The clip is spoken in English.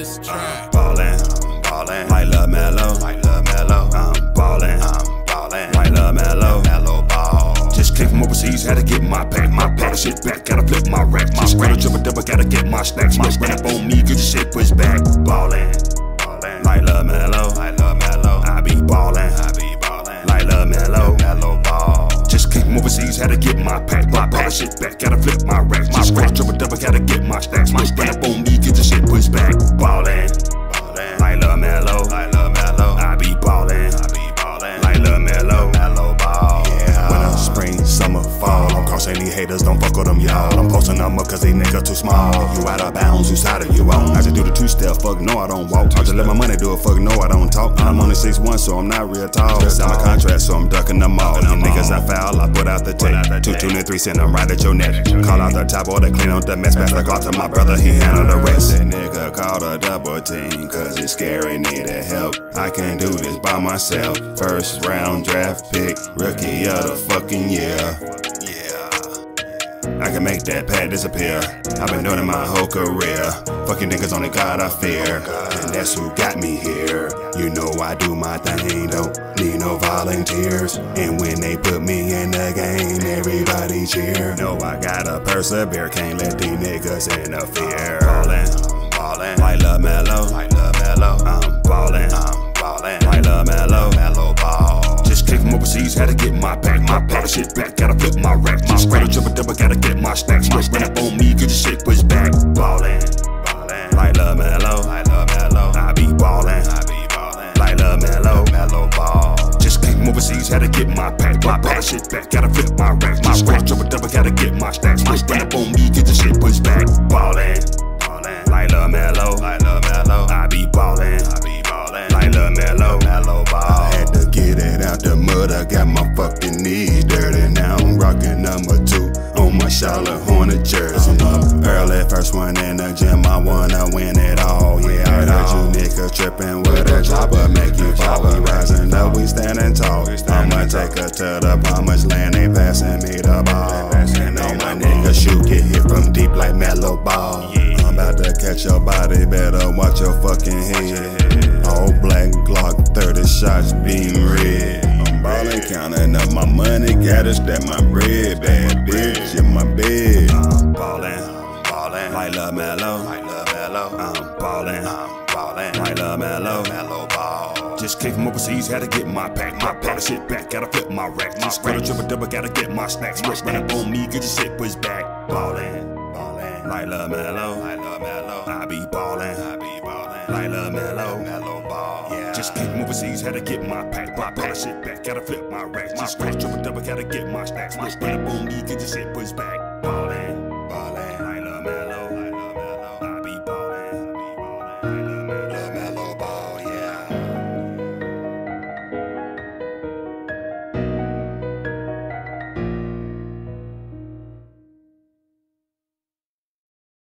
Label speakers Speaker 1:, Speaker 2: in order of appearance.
Speaker 1: this track.
Speaker 2: Ballin', like Lamelo, I'm ballin', like Lamelo, ball. Just came from overseas, had to get my pack, shit back, gotta flip my rack, my scratch, triple double, gotta get my stacks, my run up on me, get your shit pushed back. Ballin', like Lamelo, I be ballin', like Lamelo, ball. Just came from overseas, had to get my pack, shit back, gotta flip my rack, my scratch, triple double, gotta get my stacks, my run up on me, get your shit pushed back. Ballin', like Lamelo, I be ballin', like Lamelo, ball. Winter, spring, summer, fall, I'm crossing these haters, don't fuck with them, y'all. I'm posting them up cause they niggas too small. You out of bounds, you side of you on. I just do the two-step, fuck no, I don't walk. I just let my money do it, fuck no, I don't talk. I'm only 6'1", so I'm not real tall. Sign my contract, so I'm ducking them all. You niggas I foul, I put out the tape. 2 tune and 3 send them right at your neck. Call out the top order, clean up the mess. Pass the clock to my brother, he handle the rest. That nigga called a double team, cause it's scary, needed help. I can't do this by myself. First round draft pick, rookie of the fucking year. I can make that pad disappear. I've been doing it my whole career. Fucking niggas, only God I fear. And that's who got me here. You know I do my thing, don't need no volunteers. And when they put me in the game, everybody cheer. No, I gotta persevere, can't let these niggas interfere. Ballin', like Lamelo, I'm ballin', like Lamelo, ball. Just came from overseas, had to get my pack, shit back, gotta flip my rack, my scratch, triple double, gotta get my stacks, my run up on me, get your shit pushed back. Ballin', like Lamelo, I be ballin', like Lamelo, ball. Just came from overseas, had to get my pack, shit back, gotta flip my rack, my scratch, triple double, gotta get my stacks, my run up on me, get your shit pushed back. Ballin', like Lamelo, I be ballin', like Lamelo, ball. I had to get it out the mud, I got my fucking knees dirty. Now I'm rockin' number 2 on my Charlotte Hornet jersey. Early first one in the gym, I wanna win it all. Yeah, I heard you niggas trippin' with a chopper, make you fall. We rising up, we standing tall. I'ma take her to the promised land, they passing me the ball. And all my niggas shoot, get hit from deep like Melo ball. I'm about to catch your body, better watch your fucking head. All black Glock, 30 shots, beam red. I'm ballin', counting up my money, gotta stack my bread. Bad bitch in my bed. I'm ballin', like Lamelo, I'm ballin', like Lamelo, ball. Just came from overseas, had to get my pack, shit back, gotta flip my rack, my scratch, triple double, gotta get my stacks, my run up on me, get your shit pushed back. Ballin', like Lamelo, I be ballin', like Lamelo, ball. Just came from overseas, had to get my pack, shit back, gotta flip my rack, my scratch, triple double, gotta get my stacks, my run up on me, get your shit pushed back.